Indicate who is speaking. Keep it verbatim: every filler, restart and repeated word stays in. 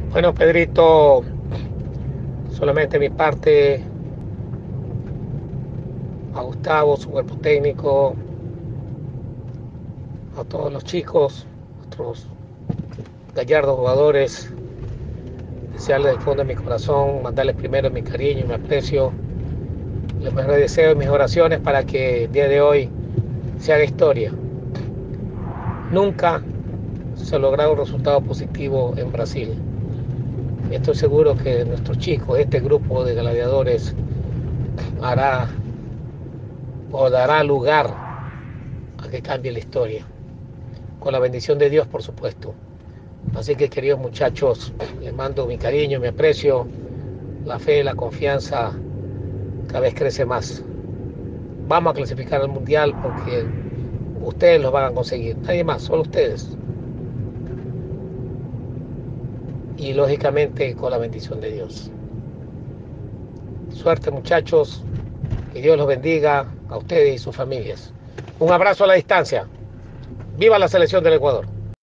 Speaker 1: Bueno, Pedrito, solamente mi parte, a Gustavo, su cuerpo técnico, a todos los chicos, nuestros gallardos jugadores, desearles del fondo de mi corazón, mandarles primero mi cariño y mi aprecio, les mejores deseos y mis oraciones para que el día de hoy se haga historia. Nunca se ha logrado un resultado positivo en Brasil. Y estoy seguro que nuestros chicos, este grupo de gladiadores, hará o dará lugar a que cambie la historia. Con la bendición de Dios, por supuesto. Así que, queridos muchachos, les mando mi cariño, mi aprecio, la fe, la confianza cada vez crece más. Vamos a clasificar al Mundial porque ustedes lo van a conseguir, nadie más, solo ustedes. Y lógicamente con la bendición de Dios. Suerte, muchachos, que Dios los bendiga a ustedes y sus familias. Un abrazo a la distancia. ¡Viva la selección del Ecuador!